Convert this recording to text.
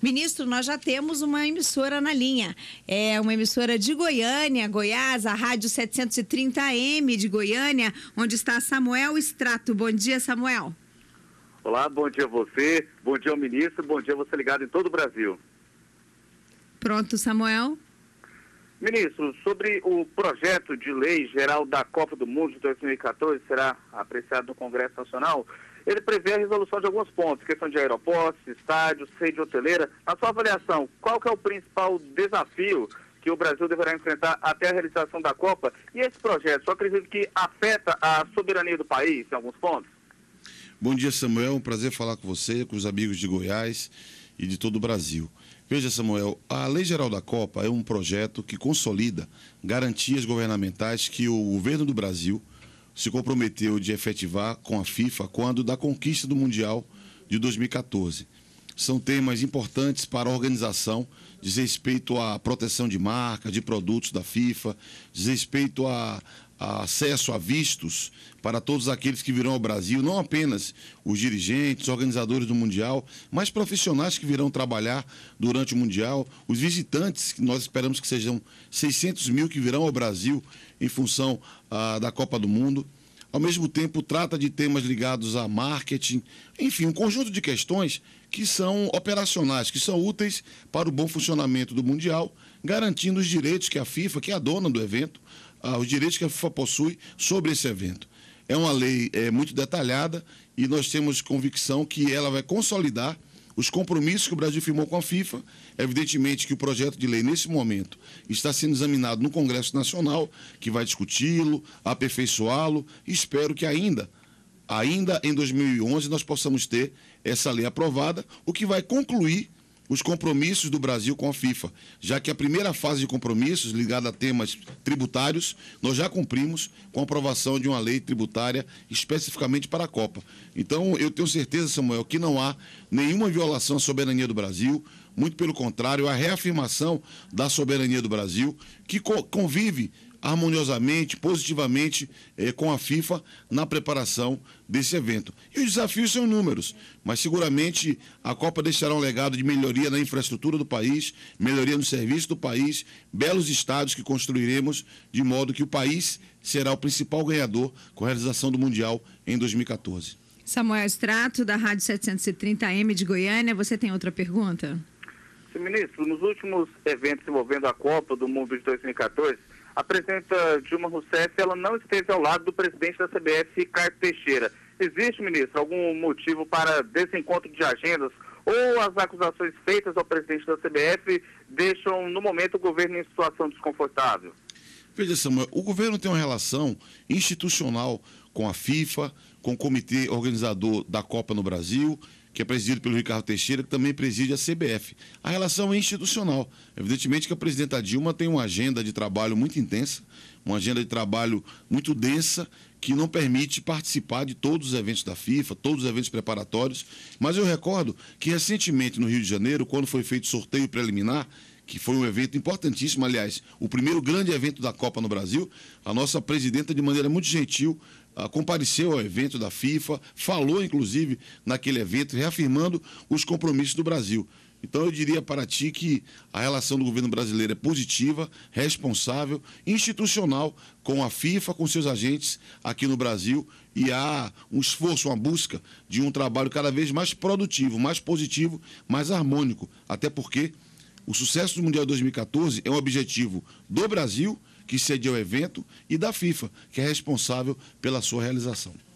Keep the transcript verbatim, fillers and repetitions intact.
Ministro, nós já temos uma emissora na linha. É uma emissora de Goiânia, Goiás, a Rádio setecentos e trinta A M de Goiânia, onde está Samuel Strato. Bom dia, Samuel. Olá, bom dia a você, bom dia ao ministro, bom dia a você ligado em todo o Brasil. Pronto, Samuel. Ministro, sobre o projeto de lei geral da Copa do Mundo de dois mil e quatorze, será apreciado no Congresso Nacional, ele prevê a resolução de alguns pontos, questão de aeroportos, estádios, rede hoteleira. Na sua avaliação, qual que é o principal desafio que o Brasil deverá enfrentar até a realização da Copa? E esse projeto, só acredito que afeta a soberania do país em alguns pontos? Bom dia, Samuel. Um prazer falar com você, com os amigos de Goiás e de todo o Brasil. Veja, Samuel, a Lei Geral da Copa é um projeto que consolida garantias governamentais que o governo do Brasil se comprometeu de efetivar com a FIFA quando da conquista do Mundial de dois mil e quatorze. São temas importantes para a organização, diz respeito à proteção de marca, de produtos da FIFA, diz respeito a, a acesso a vistos para todos aqueles que virão ao Brasil, não apenas os dirigentes, organizadores do Mundial, mas profissionais que virão trabalhar durante o Mundial, os visitantes, que nós esperamos que sejam seiscentos mil que virão ao Brasil em função ah, da Copa do Mundo. Ao mesmo tempo, trata de temas ligados a marketing, enfim, um conjunto de questões que são operacionais, que são úteis para o bom funcionamento do Mundial, garantindo os direitos que a FIFA, que é a dona do evento, ah, os direitos que a FIFA possui sobre esse evento. É uma lei é, muito detalhada e nós temos convicção que ela vai consolidar os compromissos que o Brasil firmou com a FIFA. Evidentemente que o projeto de lei, nesse momento, está sendo examinado no Congresso Nacional, que vai discuti-lo, aperfeiçoá-lo. Espero que ainda, ainda em dois mil e onze, nós possamos ter essa lei aprovada, o que vai concluir os compromissos do Brasil com a FIFA, já que a primeira fase de compromissos, ligada a temas tributários, nós já cumprimos com a aprovação de uma lei tributária especificamente para a Copa. Então, eu tenho certeza, Samuel, que não há nenhuma violação à soberania do Brasil, muito pelo contrário, a reafirmação da soberania do Brasil, que co- convive harmoniosamente, positivamente eh, com a FIFA na preparação desse evento. E os desafios são inúmeros, mas seguramente a Copa deixará um legado de melhoria na infraestrutura do país, melhoria no serviço do país, belos estádios que construiremos, de modo que o país será o principal ganhador com a realização do Mundial em dois mil e quatorze. Samuel Strato, da Rádio setecentos e trinta A M de Goiânia, você tem outra pergunta? Sim, ministro, nos últimos eventos envolvendo a Copa do Mundo de dois mil e quatorze, a presidenta Dilma Rousseff, ela não esteve ao lado do presidente da C B F, Ricardo Teixeira. Existe, ministro, algum motivo para desencontro de agendas ou as acusações feitas ao presidente da C B F deixam, no momento, o governo em situação desconfortável? Veja, Samuel, o governo tem uma relação institucional com a FIFA, com o comitê organizador da Copa no Brasil, que é presidido pelo Ricardo Teixeira, que também preside a C B F. A relação é institucional. Evidentemente que a presidenta Dilma tem uma agenda de trabalho muito intensa, uma agenda de trabalho muito densa, que não permite participar de todos os eventos da FIFA, todos os eventos preparatórios. Mas eu recordo que recentemente no Rio de Janeiro, quando foi feito o sorteio preliminar, que foi um evento importantíssimo, aliás, o primeiro grande evento da Copa no Brasil, a nossa presidenta, de maneira muito gentil, Uh, compareceu ao evento da FIFA, falou, inclusive, naquele evento, reafirmando os compromissos do Brasil. Então, eu diria para ti que a relação do governo brasileiro é positiva, responsável, institucional com a FIFA, com seus agentes aqui no Brasil, e há um esforço, uma busca de um trabalho cada vez mais produtivo, mais positivo, mais harmônico, até porque o sucesso do Mundial dois mil e quatorze é um objetivo do Brasil, que cedeu ao evento, e da FIFA, que é responsável pela sua realização.